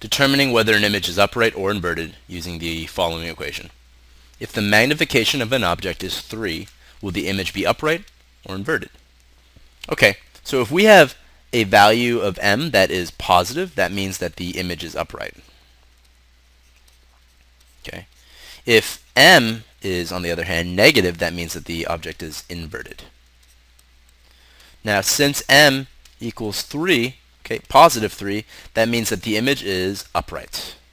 determining whether an image is upright or inverted using the following equation. If the magnification of an object is 3, will the image be upright or inverted? Okay, so if we have a value of m that is positive, that means that the image is upright. Okay. If m is, on the other hand, negative, that means that the object is inverted. Now, since m equals 3, okay, positive 3, that means that the image is upright.